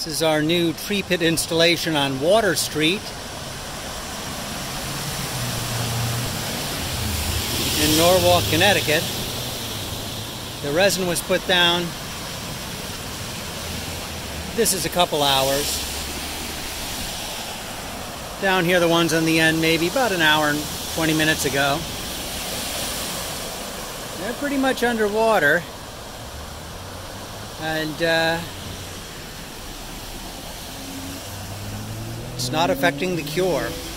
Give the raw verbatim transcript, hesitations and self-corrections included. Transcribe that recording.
This is our new tree pit installation on Water Street in Norwalk, Connecticut. The resin was put down. This is a couple hours. Down here, the ones on the end, maybe about an hour and twenty minutes ago. They're pretty much underwater. And uh, it's not affecting the cure.